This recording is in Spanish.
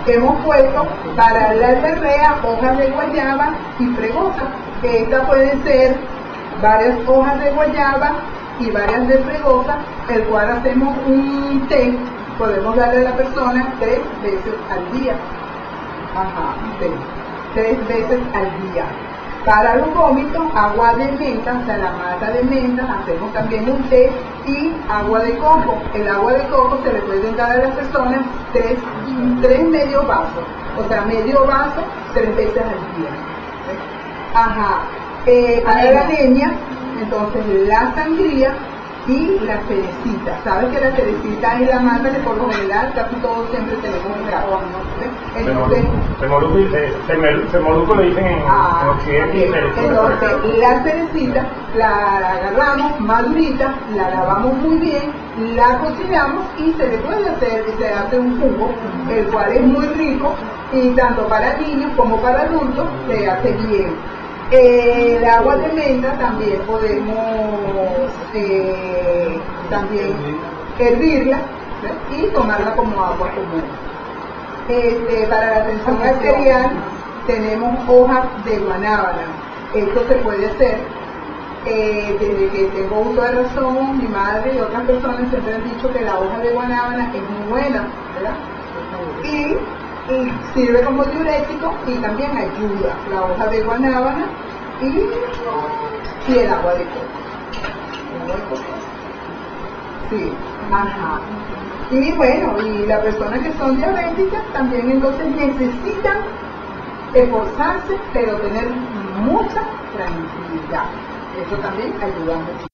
hemos puesto para la diarrea hojas de guayaba y fregosa, que estas pueden ser varias hojas de guayaba y varias de fregosa, el cual hacemos un té, podemos darle a la persona 3 veces al día. Ajá, té, 3 veces al día. Para los vómitos, agua de menta, o sea, la mata de menta, hacemos también un té y agua de coco. El agua de coco se le puede dar a las personas 3 medio vasos, o sea, medio vaso 3 veces al día. Ajá. Para la anemia, entonces la sangría y la cerecita. Sabes que la cerecita es la mata que por lo general casi todos siempre tenemos en casa, ¿no? Entonces, Semoluco le dicen en Occidente y cerecita. Entonces, la cerecita la agarramos madurita, la lavamos muy bien, la cocinamos y se le puede hacer, se hace un jugo, el cual es muy rico y tanto para niños como para adultos se hace bien. El agua de menta también podemos hervirla, ¿sí? Y tomarla como agua común. Para la tensión arterial tenemos hojas de guanábana. Esto se puede hacer desde que tengo uso de razón, mi madre y otras personas siempre han dicho que la hoja de guanábana es muy buena, ¿verdad? Y sirve como diurético y también ayuda la hoja de guanábana y el agua de coco. Sí, ajá. Y bueno, y las personas que son diabéticas también entonces necesitan esforzarse, pero tener mucha tranquilidad. Eso también ayuda mucho.